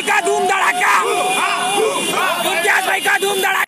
भाई का धूम धड़ाका, इम्तियाज भाई का धूम धड़ाका।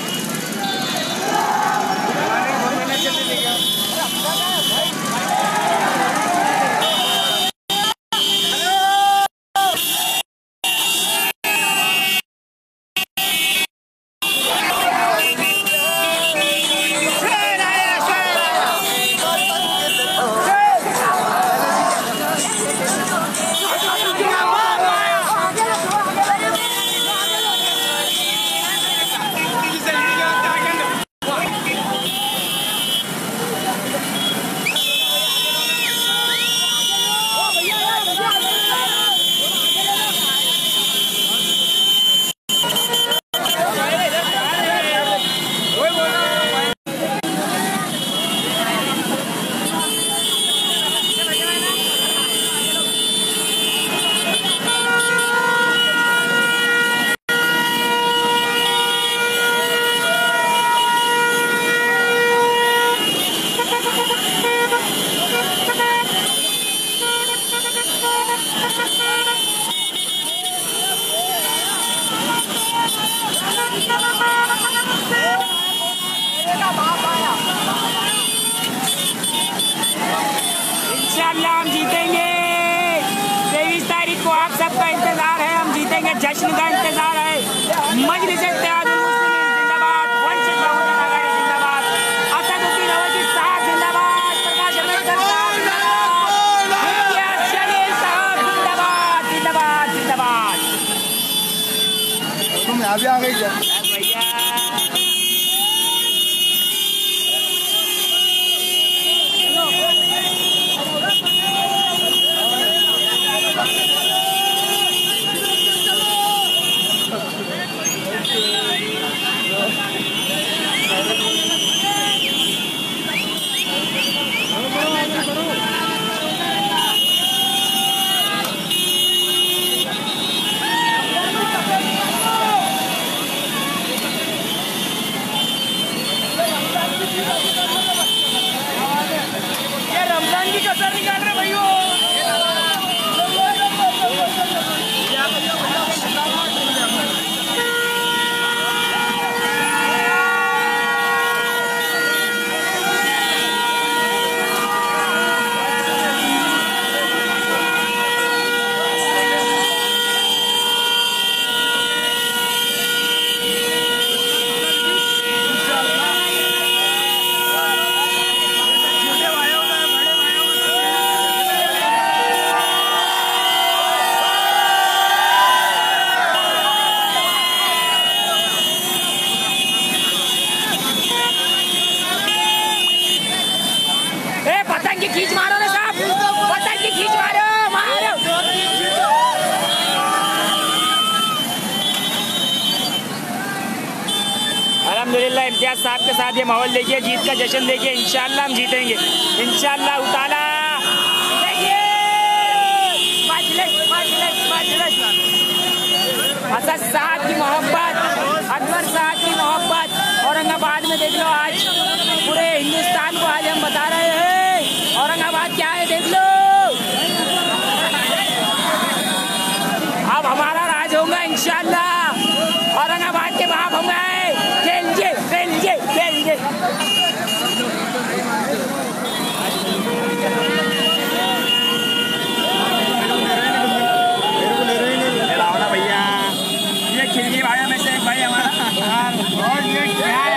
इंशाल्लाह हम जीतेंगे। 23 तारीख को आप सबका इंतजार है, हम जीतेंगे। जश्न का इंतजार है। मजलिस इत्तेहादुल मुस्लिमीन जिंदाबाद, वंचित बहुजन आघाड़ी जिंदाबाद, असदुद्दीन अवैसी साहब जिंदाबाद, प्रकाश अंबेडकर साहब जिंदाबाद, इम्तियाज जलील साहब जिंदाबाद जिंदाबाद जिंदाबाद। तुम यहाँ भी आ गई क्या भैया? खींच मारो ना साहब, पतंग की खींच मारो, मारो। अल्हम्दुलिल्लाह इम्तियाज साहब के साथ ये माहौल देखिए, जीत का जश्न देखिए। इंशाल्लाह हम जीतेंगे, इंशाल्लाह ताला। असद साहब की मोहब्बत, अकबर साहब की मोहब्बत औरंगाबाद में देख लो। आज पूरे हिंदुस्तान को आज हम बता रहे हैं औरंगाबाद क्या है, देख लो। अब हमारा राज होगा इंशाल्लाह। औरंगाबाद के बाप हम आए, खेल लीजिए खेल लीजिए खेल लीजिए। भैया ये खिलजी भाई में से एक भाई हमारा, और ये क्या है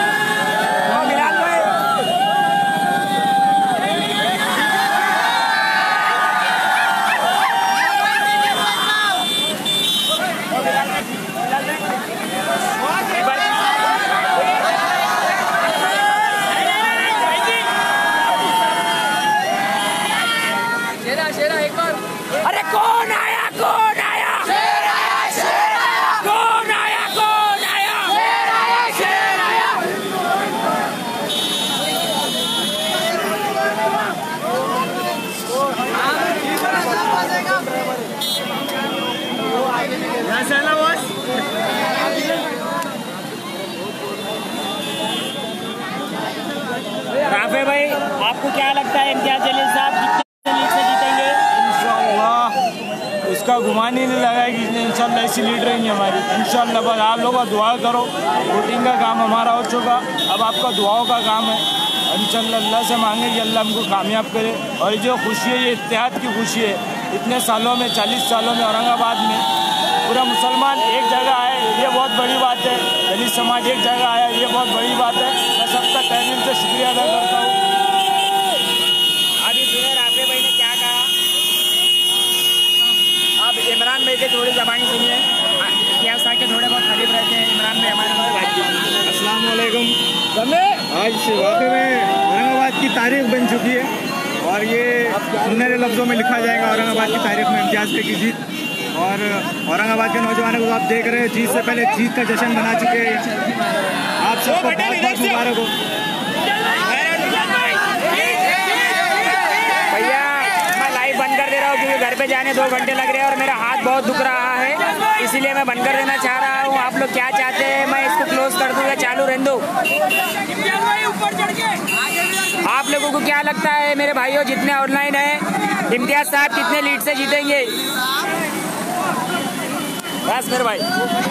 एक बार। अरे कौन आया कौन आया, शेर आया शेर आया, कौन आया कौन आया, शेर आया शेर आया। राफे भाई आपको क्या लगता है इम्तियाज जलील साहब कितने लीड से जीतेंगे? इंशाअल्लाह इसका गुमान ही नहीं लगा कि इंशाल्लाह ऐसी लीड रहेंगी हमारी इंशाल्लाह। बस आप लोग दुआ करो, वोटिंग का काम हमारा हो चुका, अब आपका दुआओं का काम है। इंशाल्लाह अल्लाह से मांगे कि अल्लाह हमको कामयाब करे। और जो खुशी है ये इत्तेहाद की खुशी है। इतने सालों में 40 सालों में औरंगाबाद में पूरा मुसलमान एक जगह आए, ये बहुत बड़ी बात है। दलित समाज एक जगह आया, ये बहुत बड़ी बात है। मैं सबका तहे दिल से शुक्रिया अदा करता हूँ। अभी सुने राफे भाई ने क्या कहा, आप इमरान भाई के थोड़ी ज़बानी सुनिए। इतिहास के थोड़े बहुत करीब रहते हैं इमरान भाई हमारे साथ बात कीजिए। अस्सलाम वालेकुम। आज वाकई में औरंगाबाद की तारीख बन चुकी है और ये सुनहरे लफ्ज़ों में लिखा जाएगा औरंगाबाद की तारीख में इम्तियाज़ भाई की जीत। और औरंगाबाद के नौजवानों को आप देख रहे हैं, जीत से पहले जीत का जश्न मना चुके हैं। आप सबको बहुत बहुत मुबारक हो। भैया मैं लाइव बंद कर दे रहा हूँ क्योंकि घर पे जाने 2 घंटे लग रहे हैं और मेरा हाथ बहुत दुख रहा है, इसीलिए मैं बंद कर देना चाह रहा हूँ। आप लोग क्या चाहते हैं, मैं इसको क्लोज कर दूँ या चालू रहने दूँ? आप लोगों को क्या लगता है मेरे भाइयों जितने ऑनलाइन हैं, इम्तियाज साहब कितने लीड से जीतेंगे? बस मेरे भाई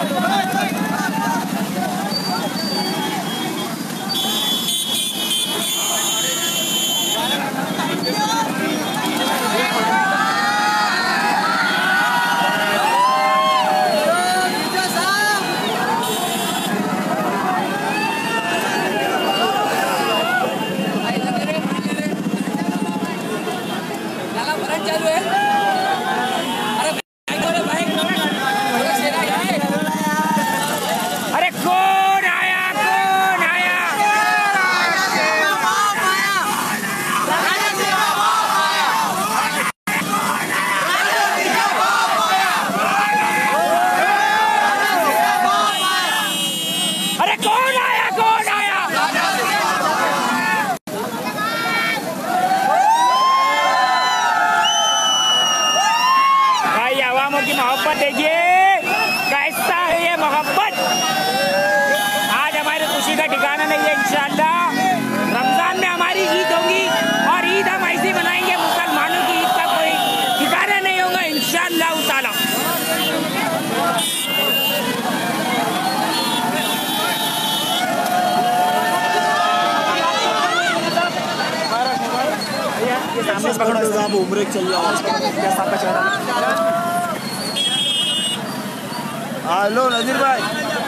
की मोहब्बत देखिए कैसा है ये मोहब्बत। आज हमारी खुशी का ठिकाना नहीं है। इंशाअल्लाह रमजान में हमारी ईद होगी और ईद हम ऐसी बनाएंगे, मुसलमानों की ईद का कोई ठिकाना नहीं होगा इंशाअल्लाह ताला। सामने पकड़ो, आप उम्र चल जाओ। हेलो नजीर भाई,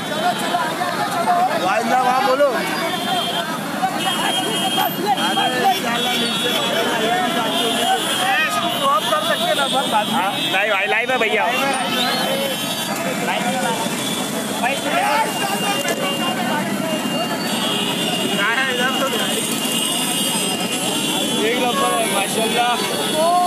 वहाँ बोलो। लाइव है भैया, एक नंबर है माशाल्लाह।